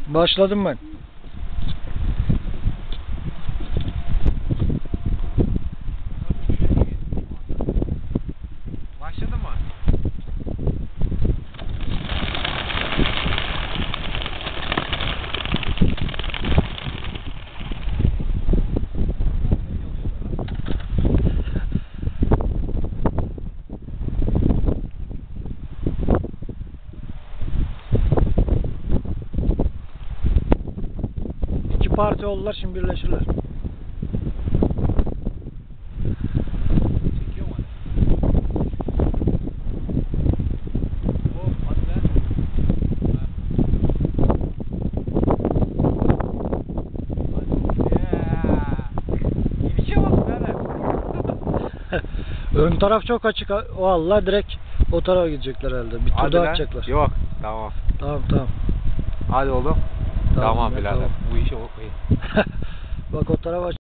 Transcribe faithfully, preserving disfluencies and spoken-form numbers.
Başladım ben. Başladı mı? İki parti oldular, şimdi birleşirler. Çekiyor mu? Hop hadi lan. İnişe bak birader. Ön taraf çok açık. Vallahi direkt o tarafa gidecekler herhalde. Bir tur Hadi daha lan. atacaklar. Yok. Tamam. Tamam tamam. Hadi oğlum. Tamam, Tamam ya, birader. tamam. Bu işi okuyun. Bak o tarafa